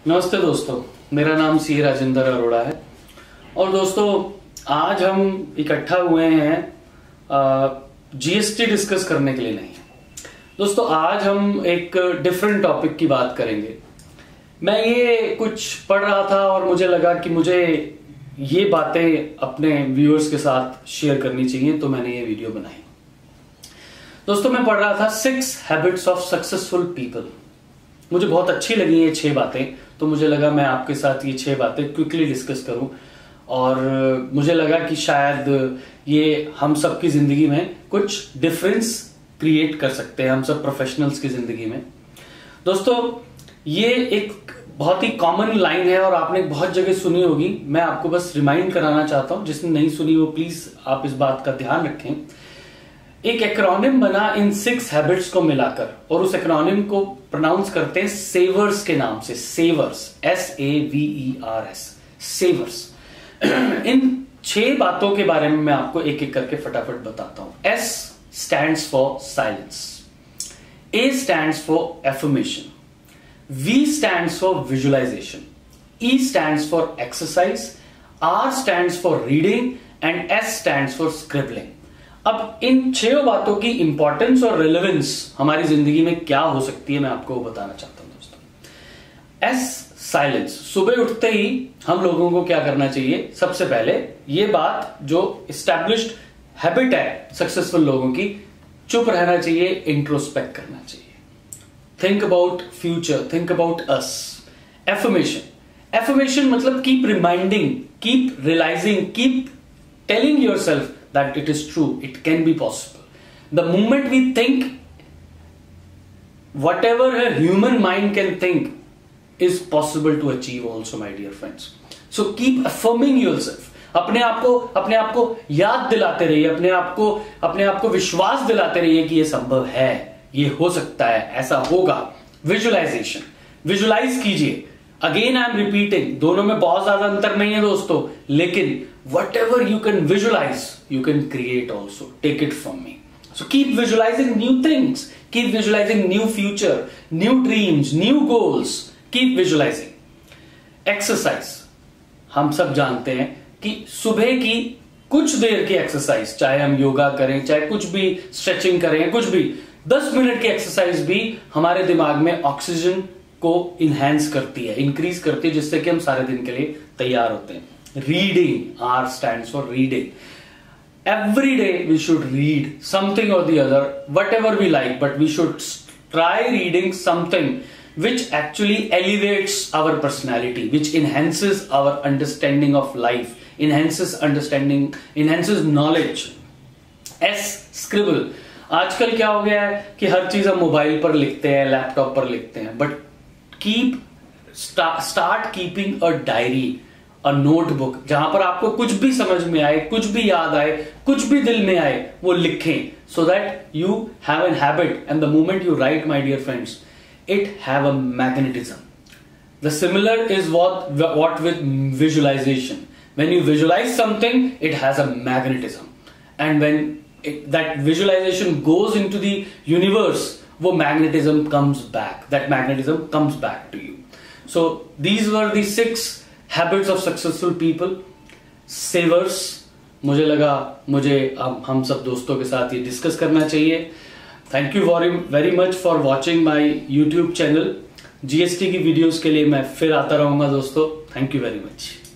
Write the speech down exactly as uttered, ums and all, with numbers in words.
नमस्ते दोस्तों, मेरा नाम सी राजेंद्र अरोड़ा है और दोस्तों आज हम इकट्ठा हुए हैं जीएसटी डिस्कस करने के लिए नहीं। दोस्तों आज हम एक डिफरेंट टॉपिक की बात करेंगे। मैं ये कुछ पढ़ रहा था और मुझे लगा कि मुझे ये बातें अपने व्यूअर्स के साथ शेयर करनी चाहिए, तो मैंने ये वीडियो बनाई। दोस्तों मैं पढ़ रहा था six habits of successful people. मुझे बहुत अच्छी लगी ये छह बातें, तो मुझे लगा मैं आपके साथ ये छह बातें क्विकली डिस्कस करूं और मुझे लगा कि शायद ये हम सब की जिंदगी में कुछ डिफरेंस क्रिएट कर सकते हैं, हम सब प्रोफेशनल्स की जिंदगी में। दोस्तों ये एक बहुत ही कॉमन लाइन है और आपने बहुत जगह सुनी होगी। मैं आपको बस रिमाइंड कराना चाहता हूं, जिसने नहीं सुनी वो प्लीज आप इस बात का ध्यान रखें। एक एक्रोनिम बना इन सिक्स हैबिट्स को मिलाकर और उस एक्रोनिम को प्रोनाउंस करते हैं सेवर्स के नाम से। Savers, S A V E R S, savers. इन छह बातों के बारे में मैं आपको एक एक करके फटाफट बताता हूं। S stands for silence, A stands for affirmation, V stands for visualisation, E stands for exercise, R stands for reading and S stands for scribbling. अब इन छह बातों की इंपॉर्टेंस और रेलेवेंस हमारी जिंदगी में क्या हो सकती है मैं आपको बताना चाहता हूं दोस्तों। एस साइलेंस, सुबह उठते ही हम लोगों को क्या करना चाहिए? सबसे पहले ये बात जो एस्टैब्लिश्ड हैबिट है सक्सेसफुल लोगों की, चुप रहना चाहिए, इंट्रोस्पेक्ट करना चाहिए। Think about future, think about us. Affirmation, affirmation मतलब keep reminding, keep realising, keep telling yourself that it is true, it can be possible. The moment we think, whatever a human mind can think is possible to achieve also, my dear friends. So keep affirming yourself. अपने आप को अपने आप को याद दिलाते रहिए, अपने आप को अपने आप को विश्वास दिलाते रहिए कि ये संभव है, ये हो सकता है, ऐसा होगा। विजुअलाइजेशन, विजुअलाइज कीजिए। अगेन आई एम रिपीटिंग, दोनों में बहुत ज्यादा अंतर नहीं है दोस्तों, लेकिन whatever you can visualize, you can create also. Take it from me. So keep visualizing new things. Keep visualizing new future, new dreams, new goals. Keep visualizing. Exercise. हम सब जानते हैं कि सुबह की कुछ देर की एक्सरसाइज, चाहे हम योगा करें, चाहे कुछ भी स्ट्रेचिंग करें, कुछ भी दस मिनट की एक्सरसाइज भी हमारे दिमाग में ऑक्सीजन को इनहेंस करती है, इंक्रीज करती है, जिससे कि हम सारे दिन के लिए तैयार होते हैं। Reading, R stands for reading. Every day we should read something or the other, whatever we like, but we should try reading something which actually elevates our personality, which enhances our understanding of life, enhances understanding, enhances knowledge. S, scribble. आजकल क्या हो गया है कि हर चीज हम mobile पर लिखते हैं, लैपटॉप पर लिखते हैं, but keep start keeping a diary, a notebook, जहां पर आपको कुछ भी समझ में आए, कुछ भी याद आए, कुछ भी दिल में आए, वो लिखें, so that you have an habit and the moment you write, my dear friends, it have a magnetism. The similar is what what with visualisation. When you visualise something, it has a magnetism, and when that visualisation goes into the universe, वो magnetism comes back, that magnetism comes back to you. So these were the six habits of successful people, savers. मुझे लगा मुझे हम हम सब दोस्तों के साथ ये डिस्कस करना चाहिए। Thank you very much for watching my YouTube channel. GST की वीडियोस के लिए मैं फिर आता रहूंगा दोस्तों। Thank you very much.